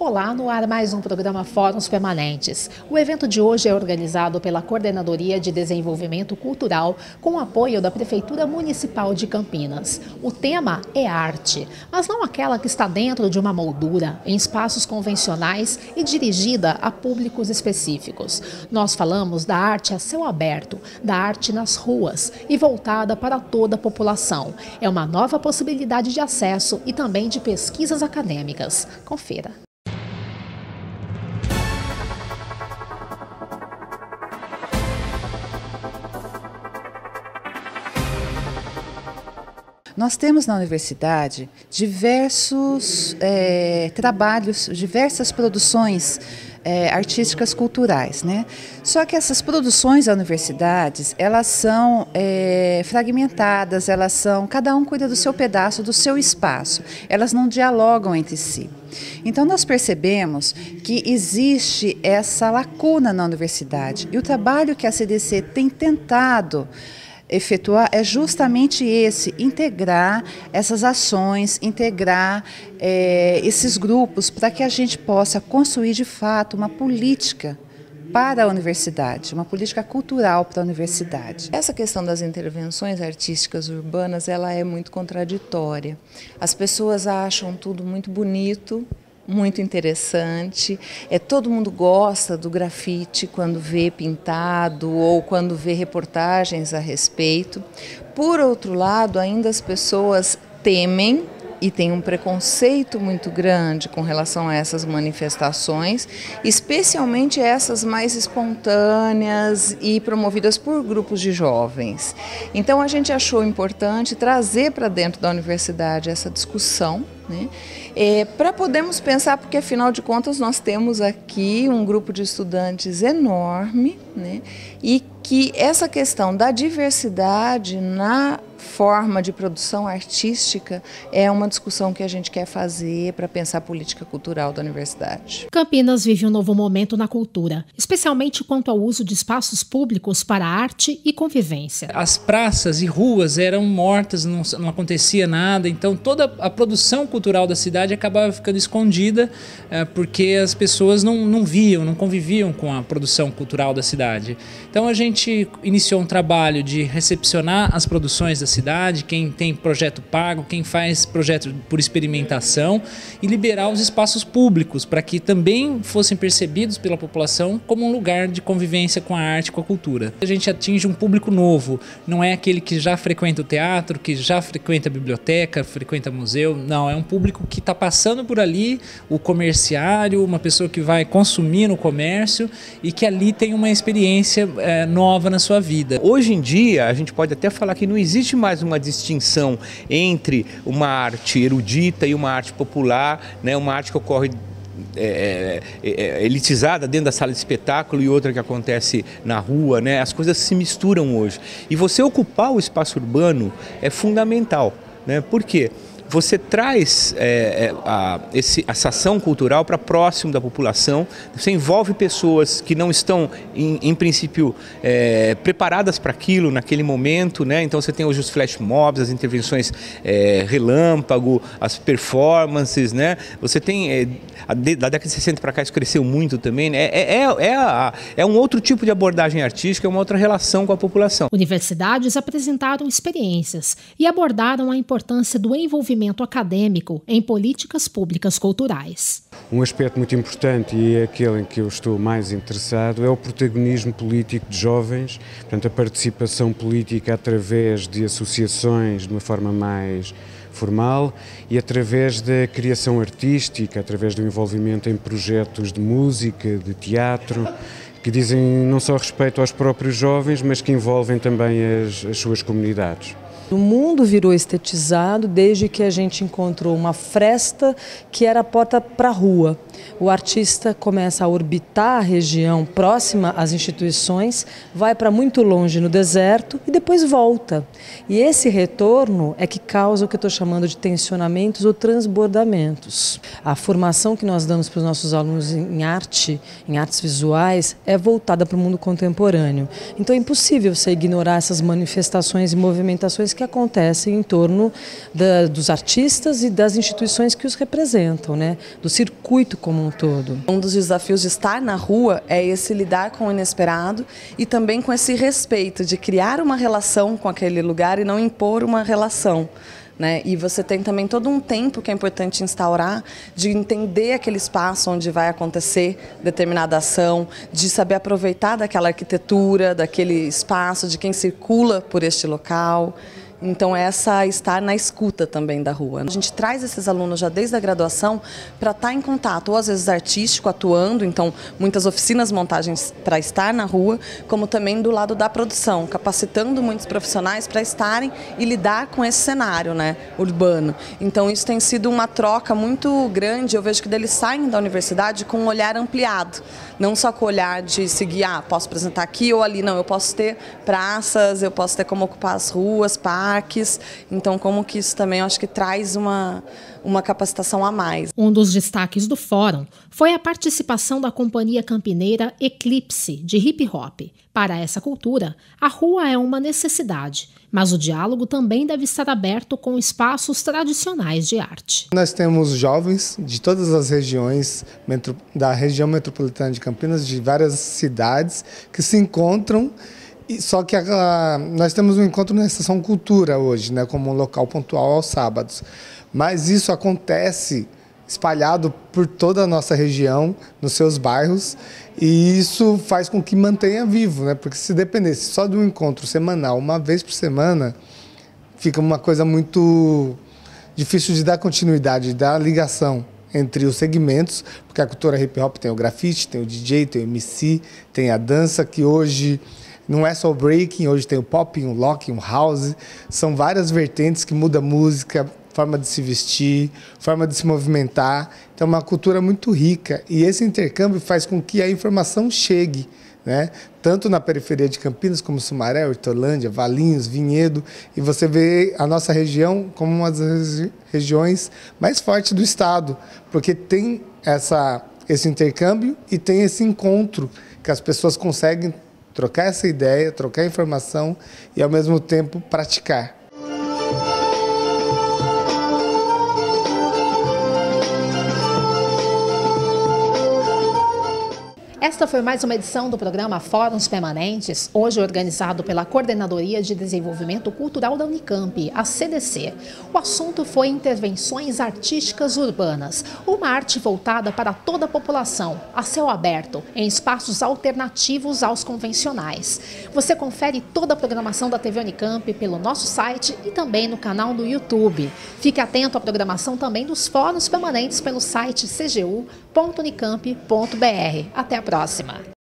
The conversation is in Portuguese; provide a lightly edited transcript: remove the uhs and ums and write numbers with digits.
Olá, no ar mais um programa Fóruns Permanentes. O evento de hoje é organizado pela Coordenadoria de Desenvolvimento Cultural com o apoio da Prefeitura Municipal de Campinas. O tema é arte, mas não aquela que está dentro de uma moldura, em espaços convencionais e dirigida a públicos específicos. Nós falamos da arte a céu aberto, da arte nas ruas e voltada para toda a população. É uma nova possibilidade de acesso e também de pesquisas acadêmicas. Confira. Nós temos na universidade diversos trabalhos, diversas produções artísticas culturais, né? Só que essas produções da universidade, elas são fragmentadas, cada um cuida do seu pedaço, do seu espaço, elas não dialogam entre si. Então nós percebemos que existe essa lacuna na universidade e o trabalho que a CDC tem tentado efetuar é justamente esse, integrar essas ações, integrar esses grupos para que a gente possa construir de fato uma política para a universidade, uma política cultural para a universidade. Essa questão das intervenções artísticas urbanas, ela é muito contraditória. As pessoas acham tudo muito bonito, muito interessante, todo mundo gosta do grafite quando vê pintado ou quando vê reportagens a respeito. Por outro lado, ainda as pessoas temem e tem um preconceito muito grande com relação a essas manifestações, especialmente essas mais espontâneas e promovidas por grupos de jovens. Então a gente achou importante trazer para dentro da universidade essa discussão, né? Para podermos pensar, porque afinal de contas nós temos aqui um grupo de estudantes enorme, né? E que essa questão da diversidade na forma de produção artística é uma discussão que a gente quer fazer para pensar a política cultural da universidade. Campinas vive um novo momento na cultura, especialmente quanto ao uso de espaços públicos para arte e convivência. As praças e ruas eram mortas, não acontecia nada, então toda a produção cultural da cidade acabava ficando escondida porque as pessoas não viam, não conviviam com a produção cultural da cidade. Então a gente iniciou um trabalho de recepcionar as produções da cidade, quem tem projeto pago, quem faz projeto por experimentação e liberar os espaços públicos para que também fossem percebidos pela população como um lugar de convivência com a arte e com a cultura. A gente atinge um público novo, não é aquele que já frequenta o teatro, que já frequenta a biblioteca, frequenta museu, não, é um público que está passando por ali, o comerciário, uma pessoa que vai consumir no comércio e que ali tem uma experiência nova na sua vida. Hoje em dia, a gente pode até falar que não existe mais uma distinção entre uma arte erudita e uma arte popular, né? Uma arte que ocorre elitizada dentro da sala de espetáculo e outra que acontece na rua, né? As coisas se misturam hoje. E você ocupar o espaço urbano é fundamental, né? Por quê? Você traz essa ação cultural para próximo da população, você envolve pessoas que não estão, em princípio, preparadas para aquilo naquele momento, né? Então você tem hoje os flash mobs, as intervenções relâmpago, as performances, né? Você tem, da década de 60 para cá isso cresceu muito também, né? É um outro tipo de abordagem artística, é uma outra relação com a população. Universidades apresentaram experiências e abordaram a importância do envolvimento acadêmico em políticas públicas culturais. Um aspecto muito importante e é aquele em que eu estou mais interessado é o protagonismo político de jovens, portanto a participação política através de associações de uma forma mais formal e através da criação artística, através do envolvimento em projetos de música, de teatro, que dizem não só respeito aos próprios jovens, mas que envolvem também as suas comunidades. O mundo virou estetizado desde que a gente encontrou uma fresta que era a porta para a rua. O artista começa a orbitar a região próxima às instituições, vai para muito longe no deserto e depois volta. E esse retorno é que causa o que eu estou chamando de tensionamentos ou transbordamentos. A formação que nós damos para os nossos alunos em artes visuais, é voltada para o mundo contemporâneo. Então é impossível você ignorar essas manifestações e movimentações que acontecem em torno dos artistas e das instituições que os representam, né? Do circuito como um todo. Um dos desafios de estar na rua é esse lidar com o inesperado e também com esse respeito de criar uma relação com aquele lugar e não impor uma relação. Né? E você tem também todo um tempo que é importante instaurar de entender aquele espaço onde vai acontecer determinada ação, de saber aproveitar daquela arquitetura, daquele espaço, de quem circula por este local. Então estar na escuta também da rua. A gente traz esses alunos já desde a graduação para estar em contato, ou às vezes artístico, atuando, então muitas oficinas, montagens para estar na rua, como também do lado da produção, capacitando muitos profissionais para estarem e lidar com esse cenário, né, urbano. Então isso tem sido uma troca muito grande, eu vejo que eles saem da universidade com um olhar ampliado, não só com o olhar de seguir, posso apresentar aqui ou ali, não, eu posso ter praças, eu posso ter como ocupar as ruas, parques, então como que isso também eu acho que traz uma capacitação a mais. Um dos destaques do fórum foi a participação da companhia campineira Eclipse, de hip hop. Para essa cultura, a rua é uma necessidade, mas o diálogo também deve estar aberto com espaços tradicionais de arte. Nós temos jovens de todas as regiões, da região metropolitana de Campinas, de várias cidades, que se encontram. Só que nós temos um encontro na Estação Cultura hoje, né, como um local pontual aos sábados. Mas isso acontece espalhado por toda a nossa região, nos seus bairros, e isso faz com que mantenha vivo, né? Porque se dependesse só de um encontro semanal, uma vez por semana, fica uma coisa muito difícil de dar continuidade, de dar ligação entre os segmentos, porque a cultura hip hop tem o grafite, tem o DJ, tem o MC, tem a dança, que hoje não é só o breaking, hoje tem o pop, um lock, um house. São várias vertentes que mudam a música, forma de se vestir, forma de se movimentar. Então é uma cultura muito rica e esse intercâmbio faz com que a informação chegue, né? Tanto na periferia de Campinas, como Sumaré, Hortolândia, Valinhos, Vinhedo. E você vê a nossa região como uma das regiões mais fortes do estado, porque tem esse intercâmbio e tem esse encontro que as pessoas conseguem trocar essa ideia, trocar informação e, ao mesmo tempo, praticar. Esta foi mais uma edição do programa Fóruns Permanentes, hoje organizado pela Coordenadoria de Desenvolvimento Cultural da Unicamp, a CDC. O assunto foi intervenções artísticas urbanas, uma arte voltada para toda a população, a céu aberto, em espaços alternativos aos convencionais. Você confere toda a programação da TV Unicamp pelo nosso site e também no canal do YouTube. Fique atento à programação também dos Fóruns Permanentes pelo site cgu.unicamp.br. Até a próxima!